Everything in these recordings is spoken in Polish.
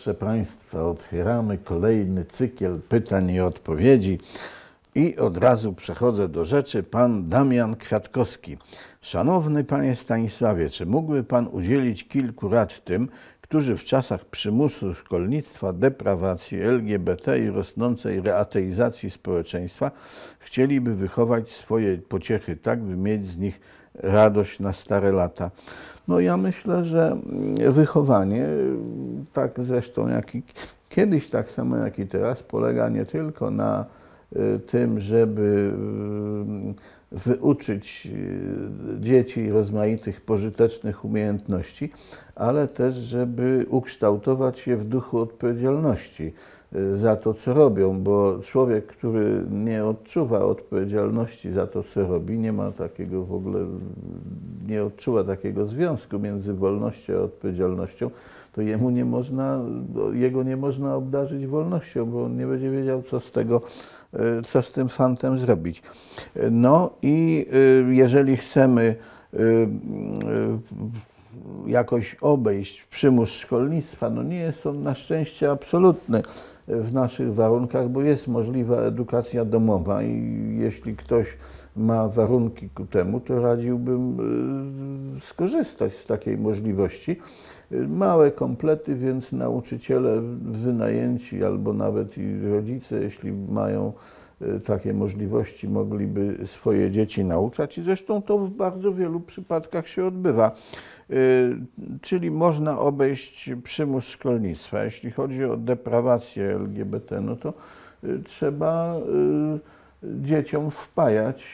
Proszę Państwa, otwieramy kolejny cykl pytań i odpowiedzi i od razu przechodzę do rzeczy. Pan Damian Kwiatkowski. Szanowny Panie Stanisławie, czy mógłby Pan udzielić kilku rad tym, którzy w czasach przymusu szkolnictwa, deprawacji LGBT i rosnącej reateizacji społeczeństwa chcieliby wychować swoje pociechy tak, by mieć z nich radość na stare lata? No ja myślę, że wychowanie, tak zresztą jak i kiedyś, tak samo jak i teraz, polega nie tylko na tym, żeby wyuczyć dzieci rozmaitych pożytecznych umiejętności, ale też, żeby ukształtować je w duchu odpowiedzialności za to, co robią, bo człowiek, który nie odczuwa odpowiedzialności za to, co robi, nie ma takiego w ogóle, nie odczuwa takiego związku między wolnością a odpowiedzialnością, to jego nie można obdarzyć wolnością, bo on nie będzie wiedział, co z tym fantem zrobić. No i jeżeli chcemy jakoś obejść przymus szkolnictwa, no nie jest on na szczęście absolutny w naszych warunkach, bo jest możliwa edukacja domowa i jeśli ktoś ma warunki ku temu, to radziłbym skorzystać z takiej możliwości. Małe komplety, więc nauczyciele wynajęci albo nawet i rodzice, jeśli mają takie możliwości, mogliby swoje dzieci nauczać i zresztą to w bardzo wielu przypadkach się odbywa. Czyli można obejść przymus szkolnictwa. Jeśli chodzi o deprawację LGBT, no to trzeba dzieciom wpajać,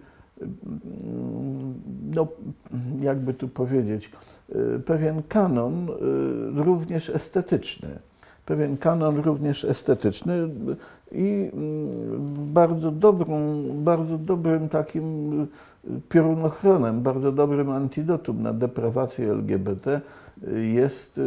no jakby tu powiedzieć, pewien kanon również estetyczny. I bardzo dobrym takim piorunochronem, bardzo dobrym antidotum na deprawację LGBT jest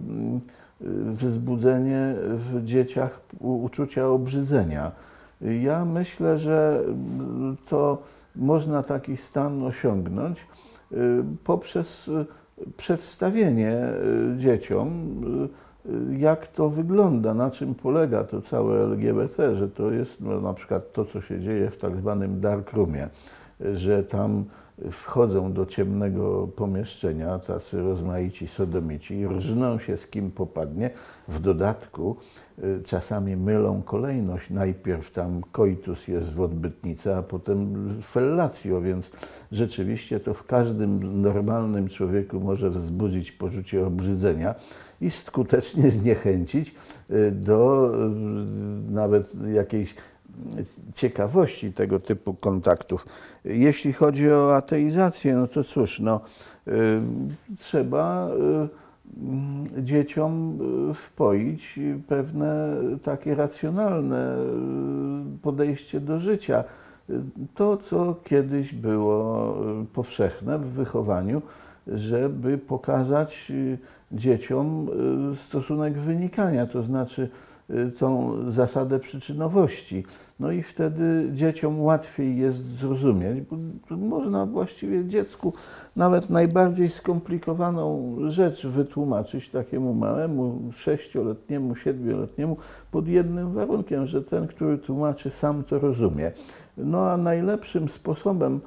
wzbudzenie w dzieciach uczucia obrzydzenia. Ja myślę, że to można taki stan osiągnąć poprzez przedstawienie dzieciom, jak to wygląda, na czym polega to całe LGBT, że to jest na przykład to, co się dzieje w tak zwanym dark roomie, że tam wchodzą do ciemnego pomieszczenia tacy rozmaici sodomici i rżną się z kim popadnie. W dodatku czasami mylą kolejność. Najpierw tam coitus jest w odbytnicy, a potem fellatio, więc rzeczywiście to w każdym normalnym człowieku może wzbudzić poczucie obrzydzenia i skutecznie zniechęcić do nawet jakiejś ciekawości tego typu kontaktów. Jeśli chodzi o ateizację, no to cóż, no, trzeba dzieciom wpoić pewne takie racjonalne podejście do życia. To, co kiedyś było powszechne w wychowaniu, żeby pokazać dzieciom stosunek wynikania, to znaczy tą zasadę przyczynowości. No i wtedy dzieciom łatwiej jest zrozumieć, bo można właściwie dziecku nawet najbardziej skomplikowaną rzecz wytłumaczyć takiemu małemu, 6-letniemu, 7-letniemu pod jednym warunkiem, że ten, który tłumaczy, sam to rozumie. No a najlepszym sposobem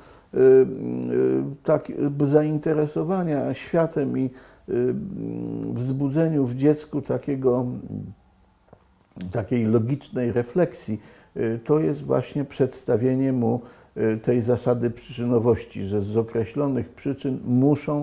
zainteresowania światem i wzbudzeniu w dziecku takiej logicznej refleksji, to jest właśnie przedstawienie mu tej zasady przyczynowości, że z określonych przyczyn muszą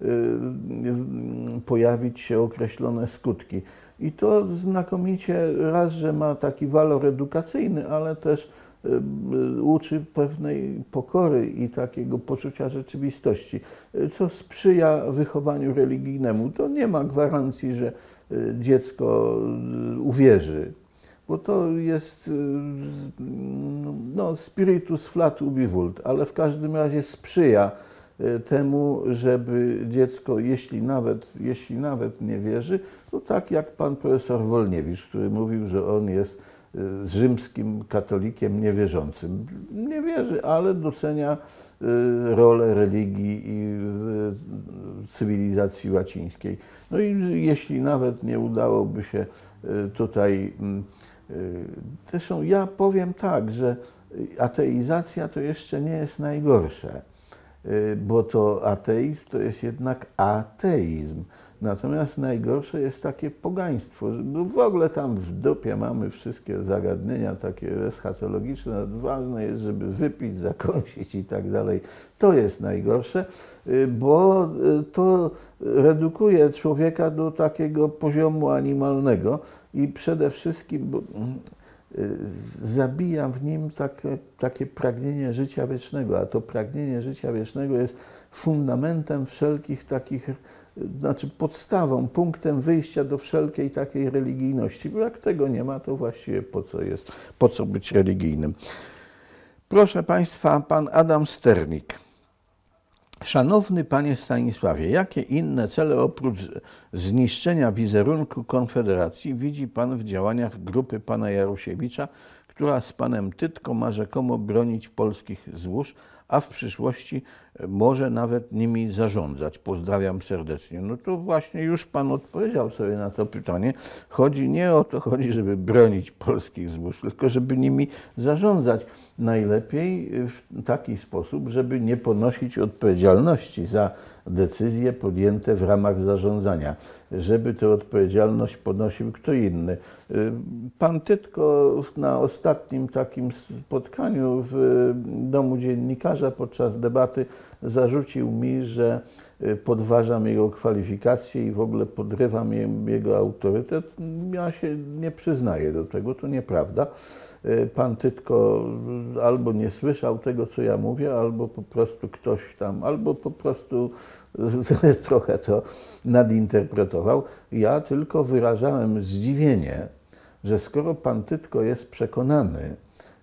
pojawić się określone skutki. I to znakomicie raz, że ma taki walor edukacyjny, ale też uczy pewnej pokory i takiego poczucia rzeczywistości, co sprzyja wychowaniu religijnemu. To nie ma gwarancji, że dziecko uwierzy, bo to jest no, spiritus flat ubi vult, ale w każdym razie sprzyja temu, żeby dziecko, jeśli nawet nie wierzy, to tak jak pan profesor Wolniewicz, który mówił, że on jest z rzymskim katolikiem niewierzącym. Nie wierzy, ale docenia rolę religii i cywilizacji łacińskiej. No i jeśli nawet nie udałoby się tutaj, zresztą ja powiem tak, że ateizacja to jeszcze nie jest najgorsze, bo to ateizm to jest jednak ateizm. Natomiast najgorsze jest takie pogaństwo. No w ogóle tam w dupie mamy wszystkie zagadnienia takie eschatologiczne. Ważne jest, żeby wypić, zakąsić i tak dalej. To jest najgorsze, bo to redukuje człowieka do takiego poziomu animalnego i przede wszystkim zabija w nim takie pragnienie życia wiecznego, a to pragnienie życia wiecznego jest fundamentem wszelkich takich, znaczy podstawą, punktem wyjścia do wszelkiej takiej religijności. Bo jak tego nie ma, to właściwie po co być religijnym? Proszę Państwa, pan Adam Sternik. Szanowny Panie Stanisławie, jakie inne cele oprócz zniszczenia wizerunku Konfederacji widzi Pan w działaniach grupy pana Jarusiewicza, która z panem Tytko ma rzekomo bronić polskich zbóż, a w przyszłości może nawet nimi zarządzać? Pozdrawiam serdecznie. No to właśnie już Pan odpowiedział sobie na to pytanie. Nie o to chodzi, żeby bronić polskich zbóż, tylko żeby nimi zarządzać. Najlepiej w taki sposób, żeby nie ponosić odpowiedzialności za decyzje podjęte w ramach zarządzania, żeby tę odpowiedzialność ponosił kto inny. Pan Tytko na ostatnim takim spotkaniu w Domu Dziennikarza podczas debaty zarzucił mi, że podważam jego kwalifikacje i w ogóle podrywam jego autorytet. Ja się nie przyznaję do tego, to nieprawda. Pan Tytko albo nie słyszał tego, co ja mówię, albo po prostu ktoś tam, albo po prostu trochę to nadinterpretował. Ja tylko wyrażałem zdziwienie, że skoro pan Tytko jest przekonany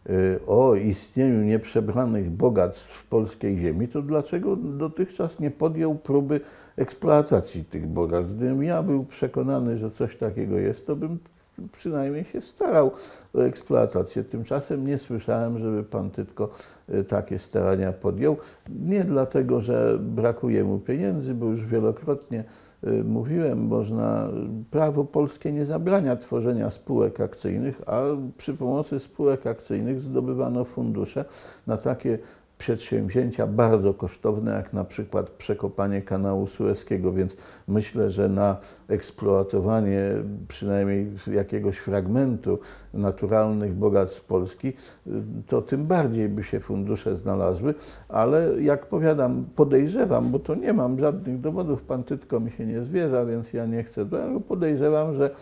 o istnieniu nieprzebranych bogactw w polskiej ziemi, to dlaczego dotychczas nie podjął próby eksploatacji tych bogactw? Gdybym ja był przekonany, że coś takiego jest, to bym przynajmniej się starał o eksploatację. Tymczasem nie słyszałem, żeby pan Tytko takie starania podjął. Nie dlatego, że brakuje mu pieniędzy, bo już wielokrotnie mówiłem, prawo polskie nie zabrania tworzenia spółek akcyjnych, a przy pomocy spółek akcyjnych zdobywano fundusze na takie przedsięwzięcia bardzo kosztowne, jak na przykład przekopanie kanału Sueskiego, więc myślę, że na eksploatowanie przynajmniej jakiegoś fragmentu naturalnych bogactw Polski, to tym bardziej by się fundusze znalazły, ale jak powiadam, podejrzewam, bo to nie mam żadnych dowodów, pan Tytko mi się nie zwierza, więc ja nie chcę, ale podejrzewam, że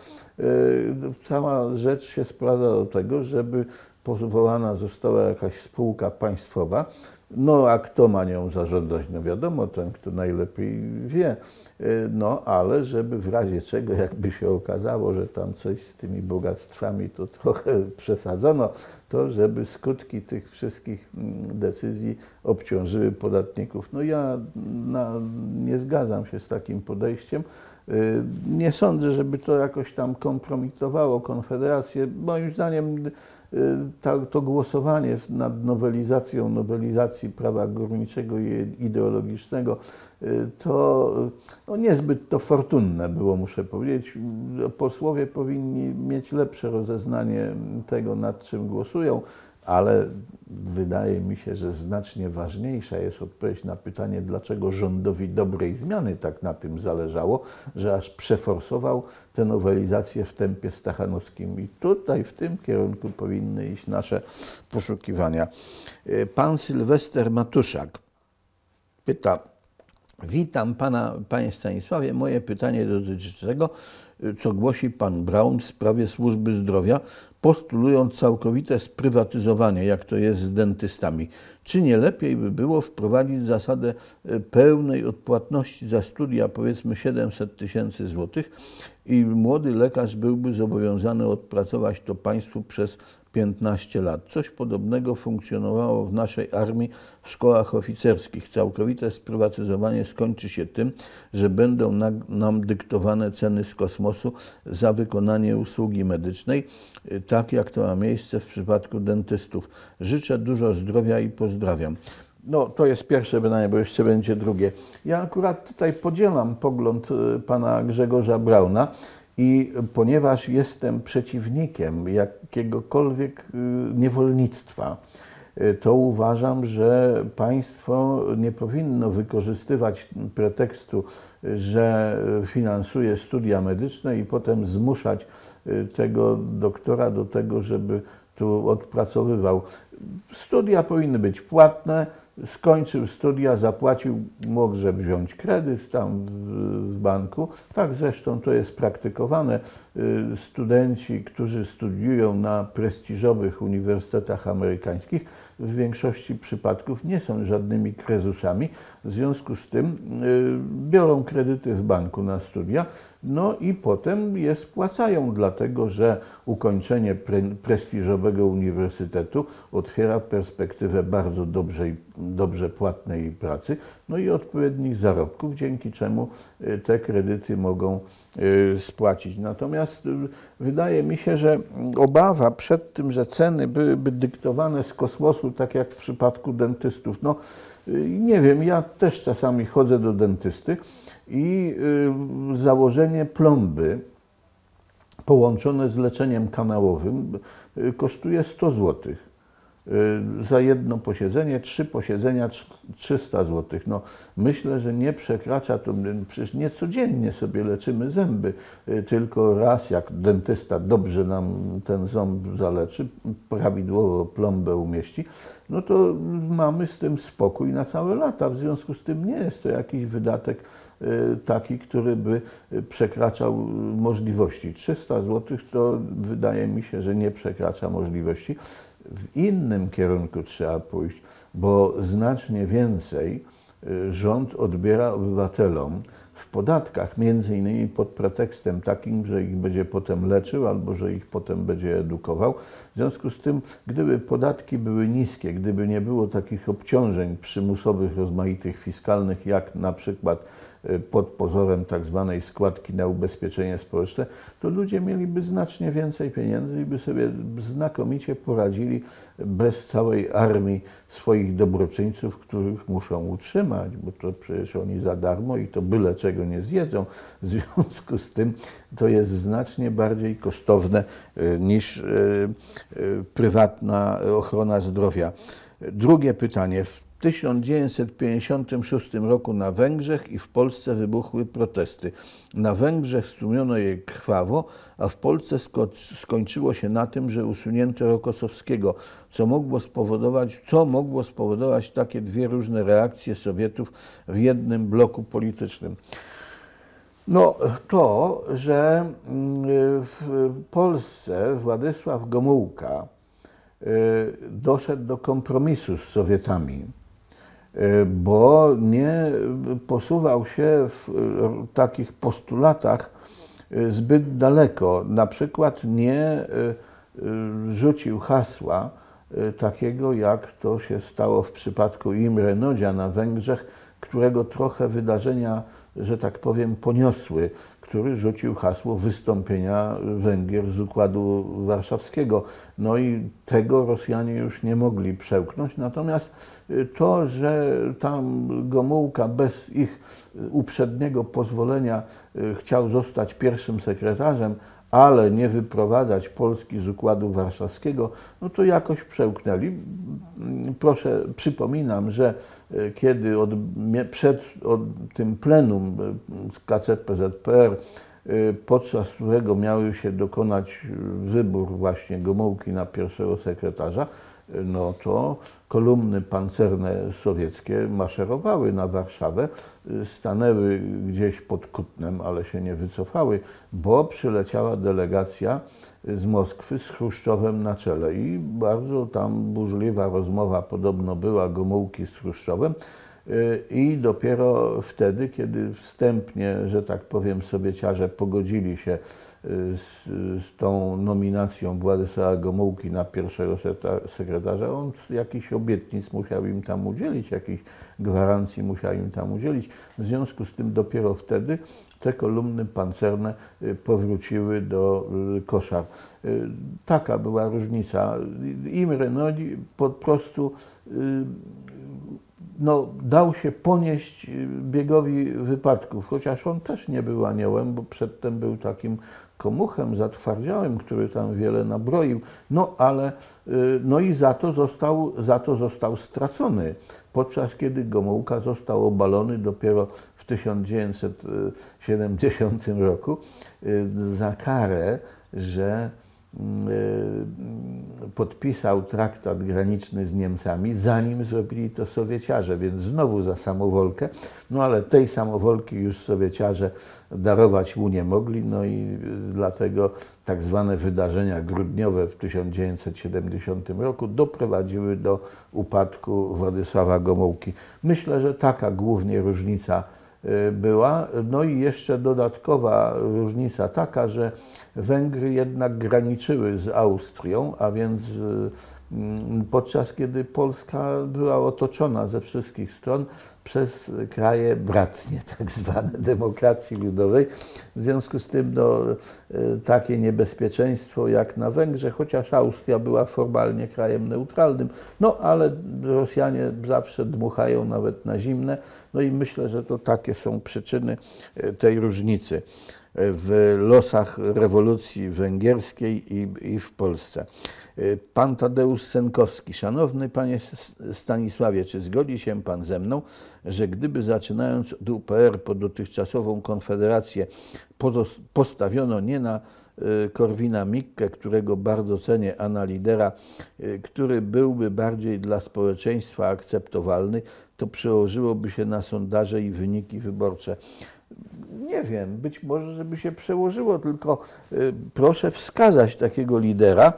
cała rzecz się sprowadza do tego, żeby powołana została jakaś spółka państwowa, no a kto ma nią zarządzać? No wiadomo, ten, kto najlepiej wie, no ale żeby w razie czego, jakby się okazało, że tam coś z tymi bogactwami to trochę przesadzono, to żeby skutki tych wszystkich decyzji obciążyły podatników. No ja nie zgadzam się z takim podejściem. Nie sądzę, żeby to jakoś tam kompromitowało Konfederację. Moim zdaniem to głosowanie nad nowelizacji prawa górniczego i ideologicznego, to niezbyt to fortunne było, muszę powiedzieć. Posłowie powinni mieć lepsze rozeznanie tego, nad czym głosują, ale wydaje mi się, że znacznie ważniejsza jest odpowiedź na pytanie, dlaczego rządowi dobrej zmiany tak na tym zależało, że aż przeforsował tę nowelizację w tempie stachanowskim. I tutaj w tym kierunku powinny iść nasze poszukiwania. Pan Sylwester Matuszak pyta: witam pana, panie Stanisławie. Moje pytanie dotyczy tego, co głosi pan Braun w sprawie służby zdrowia, postulując całkowite sprywatyzowanie, jak to jest z dentystami. Czy nie lepiej by było wprowadzić zasadę pełnej odpłatności za studia, powiedzmy 700 000 złotych, i młody lekarz byłby zobowiązany odpracować to państwu przez 15 lat. Coś podobnego funkcjonowało w naszej armii w szkołach oficerskich. Całkowite sprywatyzowanie skończy się tym, że będą nam dyktowane ceny z kosmosu kosmosu za wykonanie usługi medycznej, tak jak to ma miejsce w przypadku dentystów. Życzę dużo zdrowia i pozdrawiam. No, to jest pierwsze pytanie, bo jeszcze będzie drugie. Ja akurat tutaj podzielam pogląd pana Grzegorza Brauna i ponieważ jestem przeciwnikiem jakiegokolwiek niewolnictwa, to uważam, że państwo nie powinno wykorzystywać pretekstu, że finansuje studia medyczne i potem zmuszać tego doktora do tego, żeby tu odpracowywał. Studia powinny być płatne, skończył studia, zapłacił, może wziąć kredyt tam w banku. Tak zresztą to jest praktykowane. Studenci, którzy studiują na prestiżowych uniwersytetach amerykańskich, w większości przypadków nie są żadnymi krezusami. W związku z tym biorą kredyty w banku na studia, no i potem je spłacają, dlatego że ukończenie prestiżowego uniwersytetu otwiera perspektywę bardzo dobrze płatnej pracy, no i odpowiednich zarobków, dzięki czemu te kredyty mogą spłacić. Natomiast wydaje mi się, że obawa przed tym, że ceny byłyby dyktowane z kosmosu, tak jak w przypadku dentystów, no nie wiem, ja też czasami chodzę do dentysty i założenie plomby połączone z leczeniem kanałowym kosztuje 100 zł. Za jedno posiedzenie, 3 posiedzenia 300 zł. No, myślę, że nie przekracza to, przecież nie codziennie sobie leczymy zęby, tylko raz jak dentysta dobrze nam ten ząb zaleczy, prawidłowo plombę umieści, no to mamy z tym spokój na całe lata. W związku z tym nie jest to jakiś wydatek taki, który by przekraczał możliwości. 300 zł to wydaje mi się, że nie przekracza możliwości. W innym kierunku trzeba pójść, bo znacznie więcej rząd odbiera obywatelom w podatkach, między innymi pod pretekstem takim, że ich będzie potem leczył albo że ich potem będzie edukował. W związku z tym, gdyby podatki były niskie, gdyby nie było takich obciążeń przymusowych, rozmaitych fiskalnych, jak na przykład pod pozorem tak zwanej składki na ubezpieczenie społeczne, to ludzie mieliby znacznie więcej pieniędzy i by sobie znakomicie poradzili bez całej armii swoich dobroczyńców, których muszą utrzymać, bo to przecież oni za darmo i to byle czego nie zjedzą. W związku z tym to jest znacznie bardziej kosztowne niż prywatna ochrona zdrowia. Drugie pytanie. W 1956 roku na Węgrzech i w Polsce wybuchły protesty. Na Węgrzech stłumiono je krwawo, a w Polsce skończyło się na tym, że usunięto Rokossowskiego, co mogło spowodować takie dwie różne reakcje Sowietów w jednym bloku politycznym. No to, że w Polsce Władysław Gomułka doszedł do kompromisu z Sowietami, bo nie posuwał się w takich postulatach zbyt daleko. Na przykład nie rzucił hasła takiego, jak to się stało w przypadku Imre Nagya na Węgrzech, którego trochę wydarzenia, że tak powiem, poniosły, który rzucił hasło wystąpienia Węgier z Układu Warszawskiego. No i tego Rosjanie już nie mogli przełknąć. Natomiast to, że tam Gomułka bez ich uprzedniego pozwolenia chciał zostać pierwszym sekretarzem, ale nie wyprowadzać Polski z Układu Warszawskiego, no to jakoś przełknęli. Proszę, przypominam, że kiedy przed tym plenum z KCPZPR, podczas którego miały się dokonać wybór właśnie Gomułki na pierwszego sekretarza, no to kolumny pancerne sowieckie maszerowały na Warszawę, stanęły gdzieś pod Kutnem, ale się nie wycofały, bo przyleciała delegacja z Moskwy z Chruszczowem na czele i bardzo tam burzliwa rozmowa podobno była Gomułki z Chruszczowem. I dopiero wtedy, kiedy wstępnie, że tak powiem, Sowieciarze pogodzili się z tą nominacją Władysława Gomułki na pierwszego sekretarza, on jakichś obietnic musiał im tam udzielić, jakichś gwarancji musiał im tam udzielić. W związku z tym dopiero wtedy te kolumny pancerne powróciły do koszar. Taka była różnica. Imre Nagy po prostu no, dał się ponieść biegowi wypadków, chociaż on też nie był aniołem, bo przedtem był takim komuchem zatwardziałym, który tam wiele nabroił, no ale no i za to został stracony, podczas kiedy Gomułka został obalony dopiero w 1970 roku za karę, że podpisał traktat graniczny z Niemcami, zanim zrobili to Sowieciarze, więc znowu za samowolkę, no ale tej samowolki już Sowieciarze darować mu nie mogli, no i dlatego tak zwane wydarzenia grudniowe w 1970 roku doprowadziły do upadku Władysława Gomułki. Myślę, że taka głównie różnica była. No i jeszcze dodatkowa różnica taka, że Węgry jednak graniczyły z Austrią, a więc podczas kiedy Polska była otoczona ze wszystkich stron przez kraje bratnie, tak zwane demokracji ludowej. W związku z tym no, takie niebezpieczeństwo jak na Węgrzech, chociaż Austria była formalnie krajem neutralnym, no ale Rosjanie zawsze dmuchają nawet na zimne, no i myślę, że to takie są przyczyny tej różnicy w losach rewolucji węgierskiej i w Polsce. Pan Tadeusz Senkowski. Szanowny panie Stanisławie, czy zgodzi się pan ze mną, że gdyby zaczynając od UPR po dotychczasową Konfederację postawiono nie na Korwina-Mikke, którego bardzo cenię, a na lidera, który byłby bardziej dla społeczeństwa akceptowalny, to przełożyłoby się na sondaże i wyniki wyborcze? Nie wiem, być może, żeby się przełożyło, tylko proszę wskazać takiego lidera,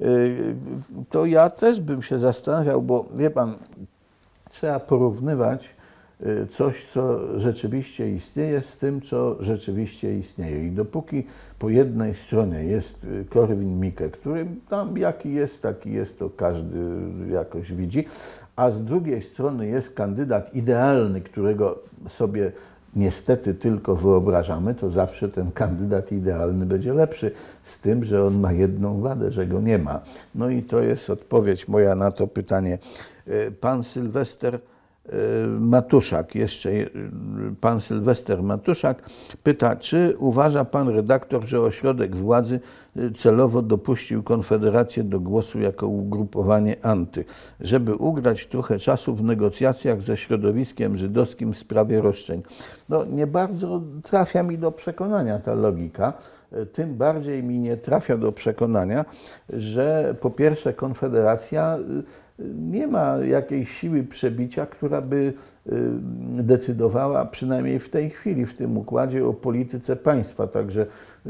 to ja też bym się zastanawiał, bo wie pan, trzeba porównywać coś, co rzeczywiście istnieje, z tym, co rzeczywiście istnieje. I dopóki po jednej stronie jest Korwin-Mikke, który tam jaki jest, taki jest, to każdy jakoś widzi, a z drugiej strony jest kandydat idealny, którego sobie niestety tylko wyobrażamy, to zawsze ten kandydat idealny będzie lepszy, z tym, że on ma jedną wadę, że go nie ma. No i to jest odpowiedź moja na to pytanie. Pan Sylwester Matuszak, jeszcze pan Sylwester Matuszak pyta, czy uważa pan redaktor, że ośrodek władzy celowo dopuścił Konfederację do głosu jako ugrupowanie anty, żeby ugrać trochę czasu w negocjacjach ze środowiskiem żydowskim w sprawie roszczeń? No, nie bardzo trafia mi do przekonania ta logika. Tym bardziej mi nie trafia do przekonania, że po pierwsze Konfederacja nie ma jakiejś siły przebicia, która by decydowała, przynajmniej w tej chwili, w tym układzie, o polityce państwa. Także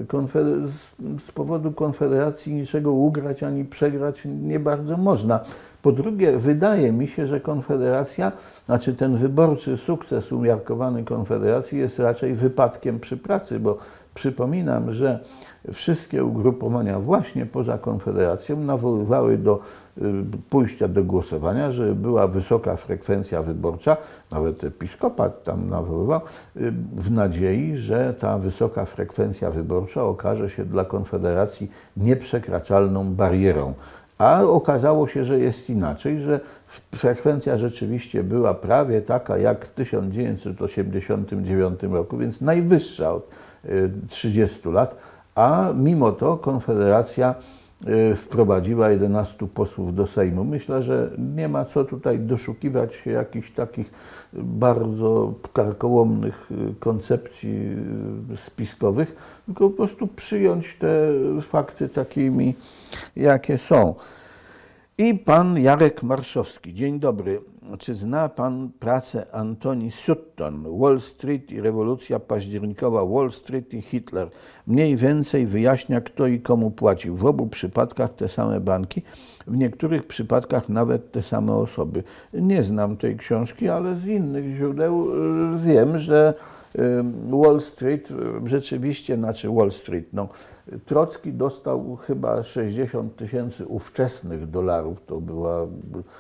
z powodu Konfederacji niczego ugrać ani przegrać nie bardzo można. Po drugie, wydaje mi się, że Konfederacja, znaczy ten wyborczy sukces umiarkowany Konfederacji jest raczej wypadkiem przy pracy, bo przypominam, że wszystkie ugrupowania właśnie poza Konfederacją nawoływały do pójścia do głosowania, żeby była wysoka frekwencja wyborcza, nawet episkopat tam nawoływał, w nadziei, że ta wysoka frekwencja wyborcza okaże się dla Konfederacji nieprzekraczalną barierą. A okazało się, że jest inaczej, że frekwencja rzeczywiście była prawie taka jak w 1989 roku, więc najwyższa od 30 lat, a mimo to Konfederacja wprowadziła 11 posłów do Sejmu. Myślę, że nie ma co tutaj doszukiwać się jakichś takich bardzo karkołomnych koncepcji spiskowych, tylko po prostu przyjąć te fakty takimi, jakie są. I pan Jarek Marszowski. Dzień dobry. Czy zna pan pracę Antoni Sutton, Wall Street i rewolucja październikowa, Wall Street i Hitler? Mniej więcej wyjaśnia, kto i komu płacił. W obu przypadkach te same banki, w niektórych przypadkach nawet te same osoby. Nie znam tej książki, ale z innych źródeł wiem, że Wall Street rzeczywiście, znaczy Wall Street, no, Trocki dostał chyba 60 000 ówczesnych dolarów, to była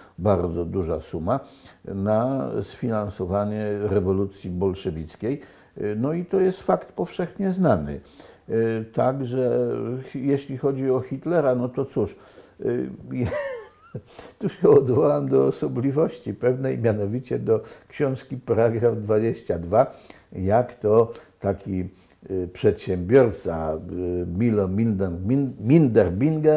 bardzo duża suma, na sfinansowanie rewolucji bolszewickiej. No i to jest fakt powszechnie znany. Także jeśli chodzi o Hitlera, no to cóż, tu się odwołam do osobliwości pewnej, mianowicie do książki Paragraf 22, jak to taki przedsiębiorca Milo Minderbinger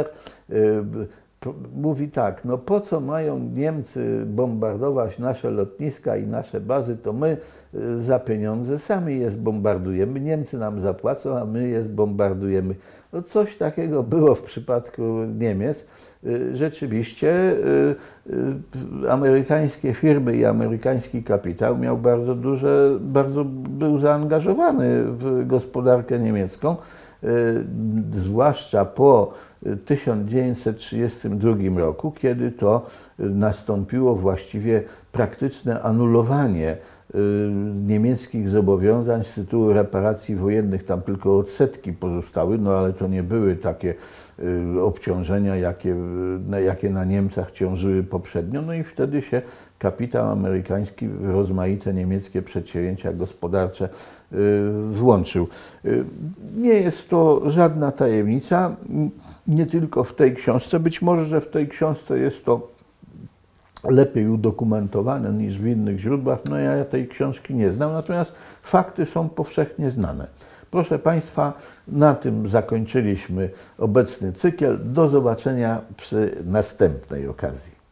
mówi tak, no po co mają Niemcy bombardować nasze lotniska i nasze bazy, to my za pieniądze sami je zbombardujemy, Niemcy nam zapłacą, a my je zbombardujemy. No coś takiego było w przypadku Niemiec. Rzeczywiście amerykańskie firmy i amerykański kapitał miał bardzo był zaangażowany w gospodarkę niemiecką, zwłaszcza po 1932 roku, kiedy to nastąpiło właściwie praktyczne anulowanie niemieckich zobowiązań z tytułu reparacji wojennych. Tam tylko odsetki pozostały, no ale to nie były takie obciążenia, jakie na Niemcach ciążyły poprzednio. No i wtedy się kapitał amerykański w rozmaite niemieckie przedsięwzięcia gospodarcze włączył. Nie jest to żadna tajemnica, nie tylko w tej książce. Być może, że w tej książce jest to lepiej udokumentowane niż w innych źródłach. No ja tej książki nie znam, natomiast fakty są powszechnie znane. Proszę Państwa, na tym zakończyliśmy obecny cykl. Do zobaczenia przy następnej okazji.